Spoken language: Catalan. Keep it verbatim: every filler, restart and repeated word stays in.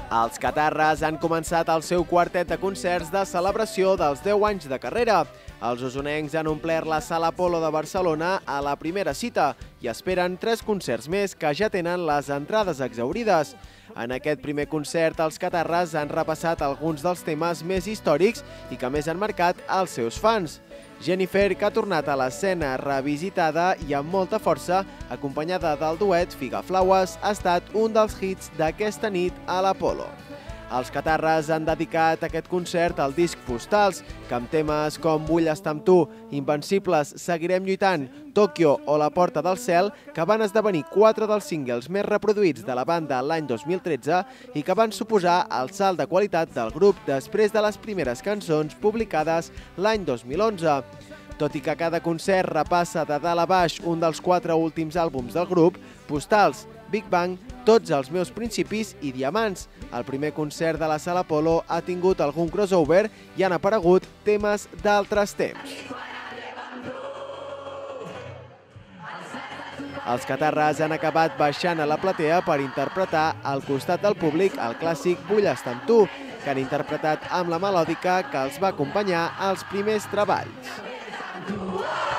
Els Catarres han començat el seu quartet de concerts de celebració dels deu anys de carrera. Els osonencs han omplert la Sala Apolo de Barcelona a la primera cita i esperen tres concerts més que ja tenen les entrades exhaurides. En aquest primer concert, els Catarres han repassat alguns dels temes més històrics i que més han marcat els seus fans. Jennifer, que ha tornat a l'escena revisitada i amb molta força, acompanyada del duet Figaflaues, ha estat un dels hits d'aquesta nit a l'Apolo. Els Catarres han dedicat aquest concert al disc Postals, que amb temes com Vull estar amb tu, Invencibles, Seguirem lluitant, Tòquio o La porta del cel, que van esdevenir quatre dels singles més reproduïts de la banda l'any dos mil tretze i que van suposar el salt de qualitat del grup després de les primeres cançons publicades l'any dos mil onze. Tot i que cada concert repassa de dalt a baix un dels quatre últims àlbums del grup, Postals, Big Bang, Tots els meus principis i Diamants. El primer concert de la Sala Apolo ha tingut algun crossover i han aparegut temes d'altres temps. Els Catarres han acabat baixant a la platea per interpretar al costat del públic el clàssic Vull estar amb tu, que han interpretat amb la melòdica que els va acompanyar als primers treballs.